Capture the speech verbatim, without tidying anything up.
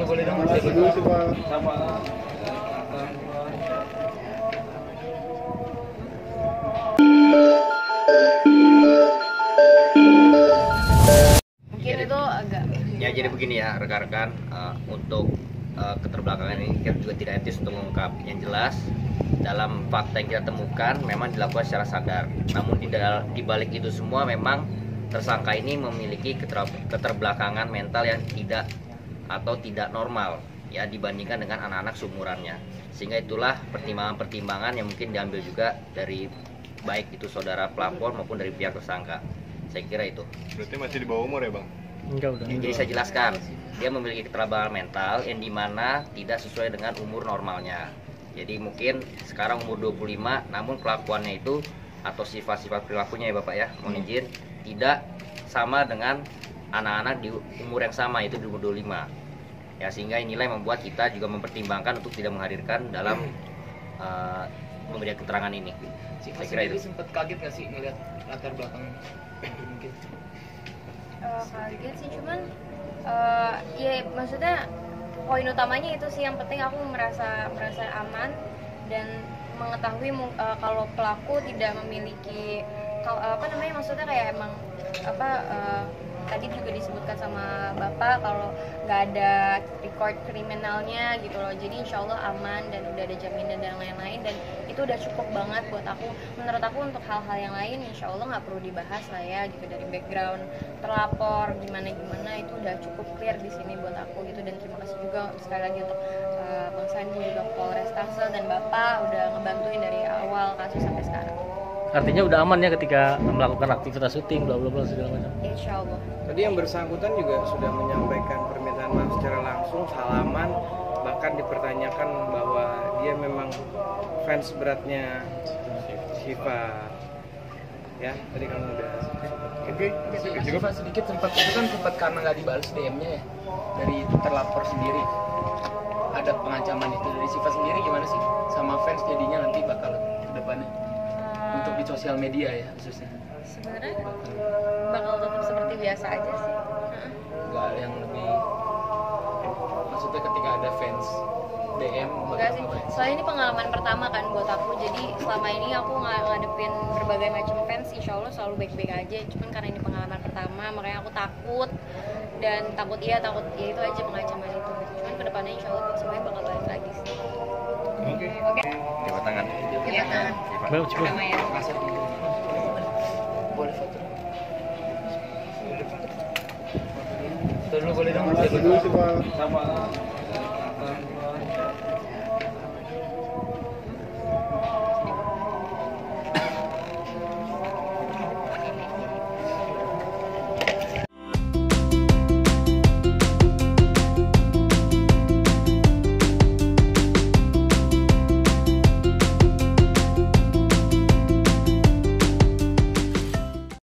dulu boleh dong. Dulu sih Pak. Sama. Mungkin itu agak. Ya jadi begini ya rekan-rekan, uh, untuk uh, keterbelakangan ini kita juga tidak etis untuk mengungkap. Yang jelas dalam fakta yang kita temukan memang dilakukan secara sadar. Namun di, di balik itu semua memang tersangka ini memiliki keter, keterbelakangan mental yang tidak atau tidak normal ya dibandingkan dengan anak-anak seumurannya. Sehingga itulah pertimbangan-pertimbangan yang mungkin diambil juga dari baik itu saudara pelapor maupun dari pihak tersangka. Saya kira itu. Berarti masih di bawah umur ya Bang? Enggak udah. Ya, jadi saya jelaskan, dia memiliki keterbelakangan mental yang dimana tidak sesuai dengan umur normalnya. Jadi mungkin sekarang umur dua puluh lima, namun kelakuannya itu atau sifat-sifat perilakunya ya Bapak ya, mohon izin, tidak sama dengan anak-anak di umur yang sama, itu di umur dua puluh lima. Ya, sehingga inilah yang membuat kita juga mempertimbangkan untuk tidak menghadirkan dalam uh, memberikan keterangan ini. Saya kira itu. Sempat kaget nggak sih melihat latar belakang mungkin? Uh, kaget sih, cuman uh, ya maksudnya poin utamanya itu sih yang penting aku merasa merasa aman dan mengetahui uh, kalau pelaku tidak memiliki kalau, apa namanya maksudnya kayak emang apa uh, tadi juga disebutkan sama Bapak kalau nggak ada record kriminalnya gitu loh, jadi insya Allah aman dan udah ada jaminan dan lain-lain, dan itu udah cukup banget buat aku. Menurut aku untuk hal-hal yang lain insya Allah nggak perlu dibahas lah ya gitu, dari background terlapor gimana-gimana itu udah cukup clear di sini buat aku gitu. Dan terima kasih juga sekali lagi untuk uh, Bang Sandi juga Polres Tangsel dan Bapak udah ngebantuin dari awal kasus sampai sekarang. Artinya udah aman ya ketika melakukan aktivitas syuting bla bla bla segala macam. Insya Allah. Tadi yang bersangkutan juga sudah menyampaikan permintaan maaf secara langsung, salaman, bahkan dipertanyakan bahwa dia memang fans beratnya Syifa. Ya, tadi kamu udah. Oke. Syifa sedikit sempat itu kan sempat karena nggak dibalas D M-nya ya dari terlapor sendiri. Ada pengancaman itu dari Syifa sendiri gimana sih sama fans jadinya nanti bakal ke depannya? Untuk di sosial media ya khususnya. Sebenarnya bakal tetap seperti biasa aja sih. Enggak yang lebih, maksudnya ketika ada fans D M enggak sih, soalnya ini pengalaman pertama kan buat aku, jadi selama ini aku ng- ngadepin berbagai macam fans insya Allah selalu baik-baik aja, cuman karena ini pengalaman pertama makanya aku takut, dan takut iya takut ya itu aja pengancaman itu, cuman kedepannya insya Allah semuanya bakal balik lagi sih. Oke. Oke. Jawa tangan. Iya kan. Baik, cukup. Lumayan. Boleh foto. Foto dulu boleh dong. Dulu sih Pak. Sama.